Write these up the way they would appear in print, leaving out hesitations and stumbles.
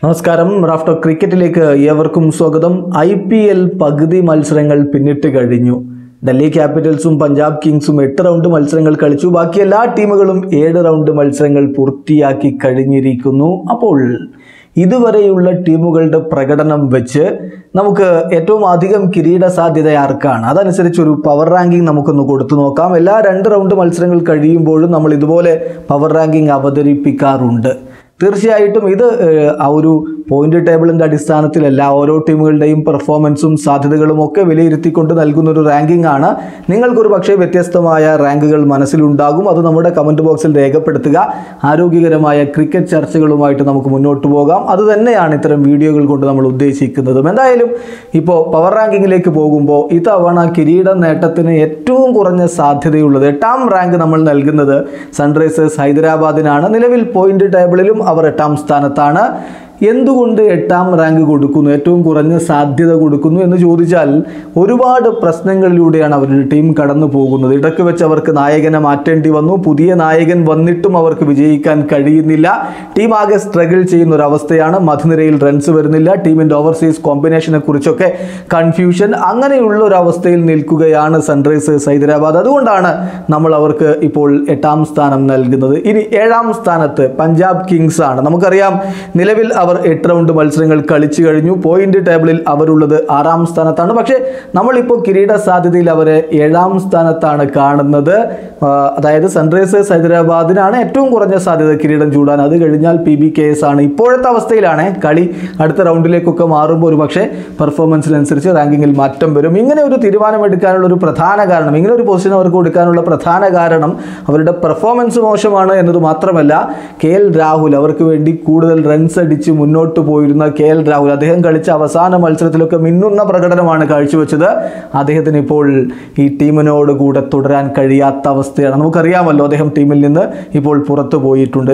നമസ്കാരം. റാഫ്റ്റോ ക്രിക്കറ്റിലേക്ക് ഏവർക്കും സ്വാഗതം. IPL പകുതി മത്സരങ്ങൾ പിന്നിട്ട് കഴിഞ്ഞു. ഡൽഹി ക്യാപിറ്റൽസും പഞ്ചാബ് കിങ്സും 8 റൗണ്ട് മത്സരങ്ങൾ കളിച്ചു. ബാക്കി എല്ലാ ടീമുകളും 7 റൗണ്ട് മത്സരങ്ങൾ പൂർത്തിയാക്കി കഴിഞ്ഞിരിക്കുന്നു. അപ്പോൾ ഇതുവരെയുള്ള ടീമുകളുടെ പ്രകടനം വെച്ച് നമുക്ക് ഏറ്റവും അധികം കിരീട സാധ്യത ആർക്കാണ്, അതനുസരിച്ച് ഒരു പവർ റാങ്കിങ് നമുക്കൊന്ന് കൊടുത്തു നോക്കാം. എല്ലാ 2 റൗണ്ട് മത്സരങ്ങൾ കഴിയുമ്പോഴും നമ്മൾ ഇതുപോലെ പവർ റാങ്കിങ് അവതരിപ്പിക്കാറുണ്ട്. തീർച്ചയായിട്ടും ഇത് ആ ഒരു പോയിന്റ് ടേബിളിൻ്റെ അടിസ്ഥാനത്തിലല്ല, ഓരോ ടീമുകളുടെയും പെർഫോമൻസും സാധ്യതകളും ഒക്കെ വിലയിരുത്തിക്കൊണ്ട് നൽകുന്ന ഒരു റാങ്കിങ് ആണ്. നിങ്ങൾക്കൊരു പക്ഷേ വ്യത്യസ്തമായ റാങ്കുകൾ മനസ്സിലുണ്ടാകും. അത് നമ്മുടെ കമൻറ്റ് ബോക്സിൽ രേഖപ്പെടുത്തുക. ആരോഗ്യകരമായ ക്രിക്കറ്റ് ചർച്ചകളുമായിട്ട് നമുക്ക് മുന്നോട്ട് പോകാം. അത് തന്നെയാണ് ഇത്തരം വീഡിയോകൾ കൊണ്ട് നമ്മൾ ഉദ്ദേശിക്കുന്നതും. എന്തായാലും ഇപ്പോൾ പവർ റാങ്കിങ്ങിലേക്ക് പോകുമ്പോൾ ഇത്തവണ കിരീട നേട്ടത്തിന് ഏറ്റവും കുറഞ്ഞ സാധ്യതയുള്ളത് 8ാം റാങ്ക് നമ്മൾ നൽകുന്നത് സൺറൈസേഴ്സ് ഹൈദരാബാദിനാണ്. നിലവിൽ പോയിന്റ് ടേബിളിലും അവർ 8ാം സ്ഥാനത്താണ്. എന്തുകൊണ്ട് 8ാം റാങ്ക് കൊടുക്കുന്നു, ഏറ്റവും കുറഞ്ഞ സാധ്യത കൊടുക്കുന്നു എന്ന് ചോദിച്ചാൽ, ഒരുപാട് പ്രശ്നങ്ങളിലൂടെയാണ് അവരുടെ ടീം കടന്നു പോകുന്നത്. ഇടയ്ക്ക് വെച്ച് അവർക്ക് നായകനെ മാറ്റേണ്ടി വന്നു. പുതിയ നായകൻ വന്നിട്ടും അവർക്ക് വിജയിക്കാൻ കഴിയുന്നില്ല. ടീം ആകെ സ്ട്രഗിൾ ചെയ്യുന്ന ഒരു അവസ്ഥയാണ്. മധ്യനിരയിൽ റൺസ് വരുന്നില്ല. ടീമിൻ്റെ ഓവർസീസ് കോമ്പിനേഷനെ കുറിച്ചൊക്കെ കൺഫ്യൂഷൻ, അങ്ങനെയുള്ള ഒരു അവസ്ഥയിൽ നിൽക്കുകയാണ് സൺറൈസേഴ്സ് ഹൈദരാബാദ്. അതുകൊണ്ടാണ് നമ്മൾ അവർക്ക് ഇപ്പോൾ 8ാം സ്ഥാനം നൽകുന്നത്. ഇനി 7ാം സ്ഥാനത്ത് പഞ്ചാബ് കിങ്സ് ആണ്. നമുക്കറിയാം, നിലവിൽ അവർ 8 റൗണ്ട് മത്സരങ്ങൾ കളിച്ചു കഴിഞ്ഞു. പോയിന്റ് ടേബിളിൽ അവരുള്ളത് 6ാം സ്ഥാനത്താണ്. പക്ഷേ നമ്മളിപ്പോൾ കിരീട സാധ്യതയിൽ അവരെ 7ാം സ്ഥാനത്താണ് കാണുന്നത്. അതായത് സൺറൈസേഴ്സ് ഹൈദരാബാദിനാണ് ഏറ്റവും കുറഞ്ഞ സാധ്യത കിരീടം ചൂടാൻ. അത് കഴിഞ്ഞാൽ PBKS ആണ്. ഇപ്പോഴത്തെ അവസ്ഥയിലാണ്. കളി അടുത്ത റൗണ്ടിലേക്കൊക്കെ മാറുമ്പോൾ ഒരു പക്ഷേ പെർഫോമൻസിനനുസരിച്ച് റാങ്കിങ്ങിൽ മാറ്റം വരും. ഇങ്ങനെ ഒരു തീരുമാനമെടുക്കാനുള്ള ഒരു പ്രധാന കാരണം, ഇങ്ങനെ ഒരു പൊസിഷൻ അവർക്ക് കൊടുക്കാനുള്ള പ്രധാന കാരണം അവരുടെ പെർഫോമൻസ് മോശമാണ് എന്നത് മാത്രമല്ല, KL രാഹുൽ, അവർക്ക് വേണ്ടി കൂടുതൽ റൺസ് അടിച്ച് മുന്നോട്ട് പോയിരുന്ന KL രാഹുൽ, അദ്ദേഹം കളിച്ച അവസാന മത്സരത്തിലൊക്കെ മിന്നുന്ന പ്രകടനമാണ് കാഴ്ചവെച്ചത്. അദ്ദേഹത്തിന് ഇപ്പോൾ ഈ ടീമിനോട് കൂടെ തുടരാൻ കഴിയാത്ത അവസ്ഥയാണ്. നമുക്കറിയാമല്ലോ, അദ്ദേഹം ടീമിൽ നിന്ന് ഇപ്പോൾ പുറത്തു പോയിട്ടുണ്ട്.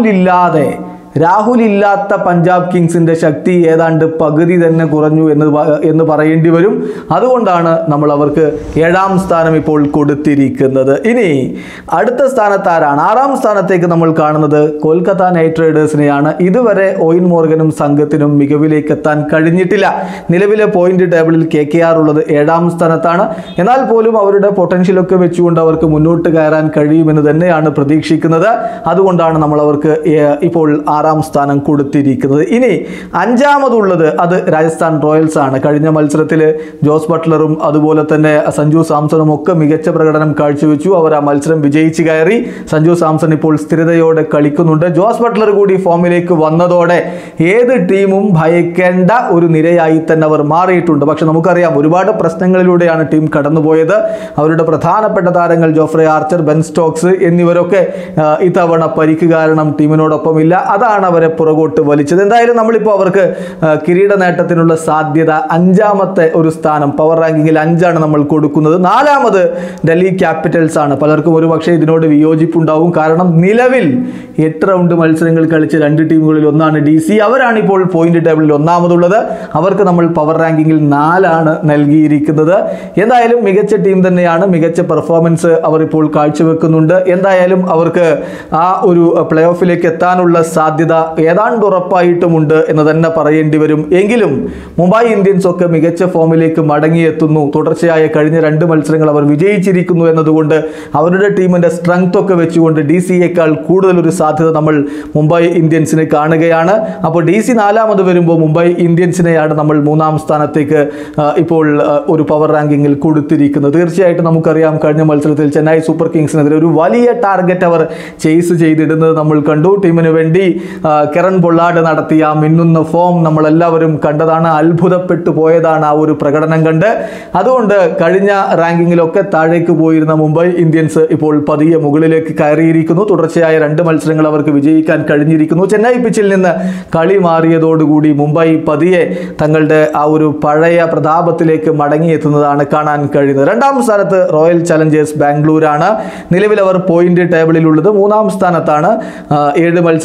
രാഹുൽ ഇല്ലാത്ത പഞ്ചാബ് കിങ്സിൻ്റെ ശക്തി ഏതാണ്ട് പകുതി തന്നെ കുറഞ്ഞു എന്ന് പറയേണ്ടി വരും. അതുകൊണ്ടാണ് നമ്മൾ അവർക്ക് 7ാം സ്ഥാനം ഇപ്പോൾ കൊടുത്തിരിക്കുന്നത്. ഇനി അടുത്ത സ്ഥാനത്ത് ആരാണ്? 6ാം സ്ഥാനത്തേക്ക് നമ്മൾ കാണുന്നത് കൊൽക്കത്ത നൈറ്റ് റൈഡേഴ്സിനെയാണ്. ഇതുവരെ ഓയിൻ മോർഗനും സംഘത്തിനും മികവിലേക്ക് എത്താൻ കഴിഞ്ഞിട്ടില്ല. നിലവിലെ പോയിന്റ് ടേബിളിൽ KKR ഉള്ളത് 7ാം സ്ഥാനത്താണ്. എന്നാൽ പോലും അവരുടെ പൊട്ടൻഷ്യലൊക്കെ വെച്ചുകൊണ്ട് അവർക്ക് മുന്നോട്ട് കയറാൻ കഴിയുമെന്ന് തന്നെയാണ് പ്രതീക്ഷിക്കുന്നത്. അതുകൊണ്ടാണ് നമ്മൾ അവർക്ക് ഇപ്പോൾ 6ാം സ്ഥാനം കൊടുത്തിരിക്കുന്നത്. ഇനി 5ാമതുള്ളത് അത് രാജസ്ഥാൻ റോയൽസ് ആണ്. കഴിഞ്ഞ മത്സരത്തിൽ ജോസ് ബട്ട്ലറും അതുപോലെ തന്നെ സഞ്ജു സാംസണും ഒക്കെ മികച്ച പ്രകടനം കാഴ്ചവെച്ചു. അവർ ആ മത്സരം വിജയിച്ച് കയറി. സഞ്ജു സാംസൺ ഇപ്പോൾ സ്ഥിരതയോടെ കളിക്കുന്നുണ്ട്. ജോസ് ബട്ട്ലർ കൂടി ഫോമിലേക്ക് വന്നതോടെ ഏത് ടീമും ഭയക്കേണ്ട ഒരു നിരയായി തന്നെ അവർ മാറിയിട്ടുണ്ട്. പക്ഷെ നമുക്കറിയാം, ഒരുപാട് പ്രശ്നങ്ങളിലൂടെയാണ് ടീം കടന്നുപോയത്. അവരുടെ പ്രധാനപ്പെട്ട താരങ്ങൾ ജോഫ്രെ ആർച്ചർ, ബെൻ സ്റ്റോക്സ് എന്നിവരൊക്കെ ഇത്തവണ പരിക്ക് കാരണം ടീമിനോടൊപ്പമില്ല. അതാണ് അവരെ പുറകോട്ട് വലിച്ചത്. എന്തായാലും നമ്മളിപ്പോൾ അവർക്ക് കിരീട നേട്ടത്തിനുള്ള സാധ്യത 5ാമത്തെ ഒരു സ്ഥാനം, പവർ റാങ്കിങ്ങിൽ 5ആണ് നമ്മൾ കൊടുക്കുന്നത്. 4ാമത് ഡൽഹി ക്യാപിറ്റൽസ് ആണ്. പലർക്കും ഒരു പക്ഷേ ഇതിനോട് വിയോജിപ്പുണ്ടാവും. കാരണം നിലവിൽ 8 റൗണ്ട് മത്സരങ്ങൾ കളിച്ച 2 ടീമുകളിൽ ഒന്നാണ് DC. അവരാണ് ഇപ്പോൾ പോയിന്റ് ടേബിളിൽ 1ാമതുള്ളത്. അവർക്ക് നമ്മൾ പവർ റാങ്കിങ്ങിൽ 4ആണ് നൽകിയിരിക്കുന്നത്. എന്തായാലും മികച്ച ടീം തന്നെയാണ്. മികച്ച പെർഫോമൻസ് അവർ ഇപ്പോൾ കാഴ്ചവെക്കുന്നുണ്ട്. എന്തായാലും അവർക്ക് ആ ഒരു പ്ലേ ഓഫിലേക്ക് എത്താനുള്ള സാധ്യത ഏതാണ്ട് ഉറപ്പായിട്ടുമുണ്ട് എന്ന് തന്നെ പറയേണ്ടി വരും. എങ്കിലും മുംബൈ ഇന്ത്യൻസ് ഒക്കെ മികച്ച ഫോമിലേക്ക് മടങ്ങിയെത്തുന്നു. തുടർച്ചയായ കഴിഞ്ഞ 2 മത്സരങ്ങൾ അവർ വിജയിച്ചിരിക്കുന്നു എന്നതുകൊണ്ട് അവരുടെ ടീമിൻ്റെ സ്ട്രെങ്ത് ഒക്കെ വെച്ചുകൊണ്ട് DCയേക്കാൾ കൂടുതലൊരു സാധ്യത നമ്മൾ മുംബൈ ഇന്ത്യൻസിന് കാണുകയാണ്. അപ്പോൾ DC 4ാമത് വരുമ്പോൾ മുംബൈ ഇന്ത്യൻസിനെയാണ് നമ്മൾ 3ാം സ്ഥാനത്തേക്ക് ഇപ്പോൾ ഒരു പവർ റാങ്കിങ്ങിൽ കൊടുത്തിരിക്കുന്നത്. തീർച്ചയായിട്ടും നമുക്കറിയാം, കഴിഞ്ഞ മത്സരത്തിൽ ചെന്നൈ സൂപ്പർ കിങ്സിനെതിരെ ഒരു വലിയ ടാർഗറ്റ് അവർ ചേസ് ചെയ്തിടുന്നത് നമ്മൾ കണ്ടു. ടീമിന് വേണ്ടി കെറൻ പൊള്ളാർഡ് നടത്തിയ മിന്നുന്ന ഫോം നമ്മളെല്ലാവരും കണ്ടതാണ്. അത്ഭുതപ്പെട്ടു പോയതാണ് ആ ഒരു പ്രകടനം കണ്ട്. അതുകൊണ്ട് കഴിഞ്ഞ റാങ്കിങ്ങിലൊക്കെ താഴേക്ക് പോയിരുന്ന മുംബൈ ഇന്ത്യൻസ് ഇപ്പോൾ പതിയെ മുകളിലേക്ക് കയറിയിരിക്കുന്നു. തുടർച്ചയായ 2 മത്സരങ്ങൾ അവർക്ക് വിജയിക്കാൻ കഴിഞ്ഞിരിക്കുന്നു. ചെന്നൈ പിച്ചിൽ നിന്ന് കളി മാറിയതോടുകൂടി മുംബൈ പതിയെ തങ്ങളുടെ ആ ഒരു പഴയ പ്രതാപത്തിലേക്ക് മടങ്ങിയെത്തുന്നതാണ് കാണാൻ കഴിയുന്നത്. 2ാം സ്ഥാനത്ത് റോയൽ ചലഞ്ചേഴ്സ് ബാംഗ്ലൂരാണ്. നിലവിൽ അവർ പോയിന്റ് ടേബിളിലുള്ളത് 3ാം സ്ഥാനത്താണ്. 7 മത്സരങ്ങൾ കളിച്ച്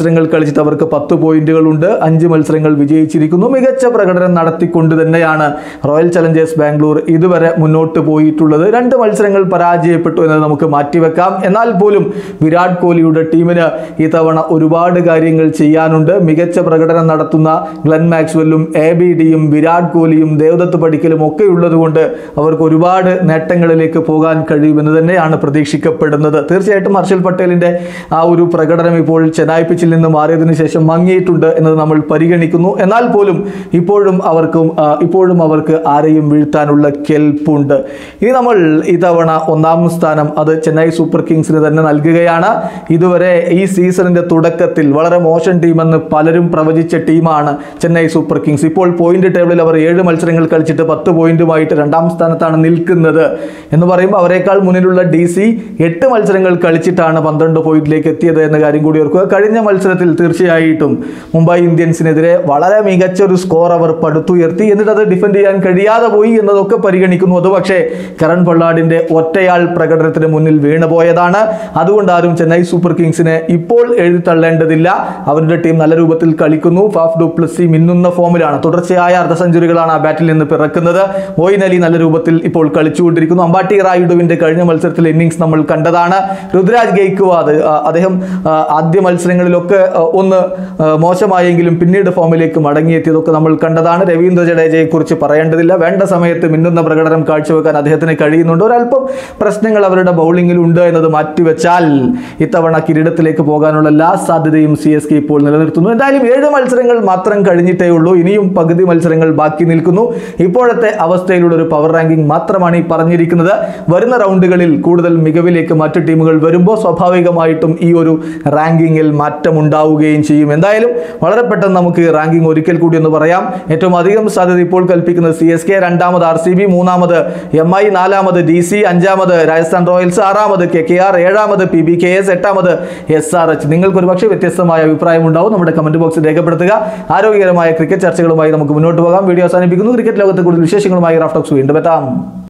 കളിച്ചിട്ട് അവർക്ക് 10 പോയിന്റുകളുണ്ട്. 5 മത്സരങ്ങൾ വിജയിച്ചിരിക്കുന്നു. മികച്ച പ്രകടനം നടത്തിക്കൊണ്ട് തന്നെയാണ് റോയൽ ചലഞ്ചേഴ്സ് ബാംഗ്ലൂർ ഇതുവരെ മുന്നോട്ട് പോയിട്ടുള്ളത്. 2 മത്സരങ്ങൾ പരാജയപ്പെട്ടു എന്നത് നമുക്ക് മാറ്റിവെക്കാം. എന്നാൽ പോലും വിരാട് കോഹ്ലിയുടെ ടീമിന് ഇത്തവണ ഒരുപാട് കാര്യങ്ങൾ ചെയ്യാനുണ്ട്. മികച്ച പ്രകടനം നടത്തുന്ന ഗ്ലെൻ മാക്സ്വെല്ലും ABDയും വിരാട് കോഹ്ലിയും ദേവദത്ത് പടിക്കലും ഒക്കെ ഉള്ളതുകൊണ്ട് അവർക്ക് ഒരുപാട് നേട്ടങ്ങളിലേക്ക് പോകാൻ കഴിയുമെന്ന് തന്നെയാണ് പ്രതീക്ഷിക്കപ്പെടുന്നത്. തീർച്ചയായിട്ടും ഹർഷൽ പട്ടേലിന്റെ ആ ഒരു പ്രകടനം ഇപ്പോൾ ചെന്നൈ പിച്ചിൽ നിന്ന് മാറിയതിനു ശേഷം മങ്ങിയിട്ടുണ്ട് എന്നത് നമ്മൾ പരിഗണിക്കുന്നു. എന്നാൽ പോലും ഇപ്പോഴും അവർക്ക് ആരെയും വീഴ്ത്താനുള്ള കെൽപ്പുണ്ട്. ഇനി നമ്മൾ ഇത്തവണ 1ാം സ്ഥാനം അത് ചെന്നൈ സൂപ്പർ കിങ്സിന് തന്നെ നൽകുകയാണ്. ഇതുവരെ ഈ സീസണിന്റെ തുടക്കത്തിൽ വളരെ മോശം ടീമെന്ന് പലരും പ്രവചിച്ച ടീമാണ് ചെന്നൈ സൂപ്പർ കിങ്സ്. ഇപ്പോൾ പോയിന്റ് ടേബിളിൽ അവർ 7 മത്സരങ്ങൾ കളിച്ചിട്ട് 10 പോയിന്റുമായിട്ട് 2ാം സ്ഥാനത്താണ് നിൽക്കുന്നത്. എന്ന് പറയുമ്പോൾ അവരെക്കാൾ മുന്നിലുള്ള DC 8 മത്സരങ്ങൾ കളിച്ചിട്ടാണ് 12 പോയിന്റിലേക്ക് എത്തിയത് എന്ന കാര്യം കൂടി ഓർക്കുക. കഴിഞ്ഞ മത്സരത്തിൽ തീർച്ചയായിട്ടും മുംബൈ ഇന്ത്യൻസിനെതിരെ വളരെ മികച്ച ഒരു സ്കോർ അവർ പടുത്തുയർത്തി. എന്നിട്ട് അത് ഡിഫെൻഡ് ചെയ്യാൻ കഴിയാതെ പോയി എന്നതൊക്കെ പരിഗണിക്കുന്നു. അത് പക്ഷേ കരൺ പൊള്ളാർഡിന്റെ ഒറ്റയാൾ പ്രകടനത്തിന് മുന്നിൽ വീണുപോയതാണ്. അതുകൊണ്ട് ആരും ചെന്നൈ സൂപ്പർ കിങ്സിനെ ഇപ്പോൾ എഴുതിത്തള്ളേണ്ടതില്ല. അവരുടെ ടീം നല്ല രൂപത്തിൽ കളിക്കുന്നു. ഫാഫ് ഡു പ്ലസി മിന്നുന്ന ഫോമിലാണ്. തുടർച്ചയായ അർദ്ധ സെഞ്ചുറികളാണ് ആ ബാറ്റിൽ നിന്ന് പിറക്കുന്നത്. മോയിൻ അലി നല്ല രൂപത്തിൽ ഇപ്പോൾ കളിച്ചുകൊണ്ടിരിക്കുന്നു. അമ്പാട്ടി റായുഡുവിന്റെ കഴിഞ്ഞ മത്സരത്തിലെ ഇന്നിംഗ്സ് നമ്മൾ കണ്ടതാണ്. രുദ്രാജ് ഗെയ്ക്വാദ് അദ്ദേഹം ആദ്യ മത്സരങ്ങളിലൊക്കെ ഒന്ന് മോശമായെങ്കിലും പിന്നീട് ഫോമിലേക്ക് മടങ്ങിയെത്തിയതൊക്കെ നമ്മൾ കണ്ടതാണ്. രവീന്ദ്ര ജഡേജയെ കുറിച്ച് പറയേണ്ടതില്ല. വേണ്ട സമയത്ത് മിന്നുന്ന പ്രകടനം കാഴ്ചവെക്കാൻ അദ്ദേഹത്തിന് കഴിയുന്നുണ്ട്. ഒരല്പം പ്രശ്നങ്ങൾ അവരുടെ ബൗളിംഗിൽ ഉണ്ട് എന്നത് മാറ്റിവെച്ചാൽ ഇത്തവണ കിരീടത്തിലേക്ക് പോകാനുള്ള എല്ലാ സാധ്യതയും CSK ഇപ്പോൾ നിലനിർത്തുന്നു. എന്തായാലും 7 മത്സരങ്ങൾ മാത്രം കഴിഞ്ഞിട്ടേ ഉള്ളൂ. ഇനിയും പകുതി മത്സരങ്ങൾ ബാക്കി നിൽക്കുന്നു. ഇപ്പോഴത്തെ അവസ്ഥയിലുള്ള ഒരു പവർ റാങ്കിംഗ് മാത്രമാണ് ഈ പറഞ്ഞിരിക്കുന്നത്. വരുന്ന റൗണ്ടുകളിൽ കൂടുതൽ മികവിലേക്ക് മറ്റു ടീമുകൾ വരുമ്പോൾ സ്വാഭാവികമായിട്ടും ഈ ഒരു റാങ്കിങ്ങിൽ മാറ്റം ഉണ്ടാവുകയും ചെയ്യും. എന്തായാലും വളരെ പെട്ടെന്ന് നമുക്ക് റാങ്കിംഗ് ഒരിക്കൽ കൂടി ഒന്ന് പറയാം. ഏറ്റവും അധികം സാധ്യത ഇപ്പോൾ കൽപ്പിക്കുന്നത് CSK, 2ാമത് RCB, 3ാമത് MI, 4ാമത് DC, 5ാമത് രാജസ്ഥാൻ റോയൽസ്, 6ാമത് KKR, 7ാമത് PBKS, 8ാമത് SRH. നിങ്ങൾക്ക് ഒരുപക്ഷെ വ്യത്യസ്തമായ അഭിപ്രായം ഉണ്ടാവും. നമ്മുടെ കമന്റ് ബോക്സിൽ രേഖപ്പെടുത്തുക. ആരോഗ്യകരമായ ക്രിക്കറ്റ് ചർച്ചകളുമായി നമുക്ക് മുന്നോട്ട് പോകാം. വീഡിയോ അവസാനിപ്പിക്കുന്നു. ക്രിക്കറ്റ് ലോകത്തെ കൂടുതൽ വിശേഷങ്ങളുമായി റാഫ് ടോക്സ് വീണ്ടും എത്താം.